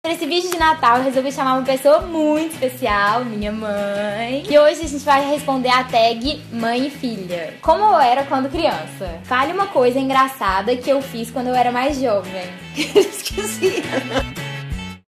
Nesse vídeo de Natal eu resolvi chamar uma pessoa muito especial, minha mãe. E hoje a gente vai responder a tag mãe e filha. Como eu era quando criança? Fale uma coisa engraçada que eu fiz quando eu era mais jovem. Esqueci.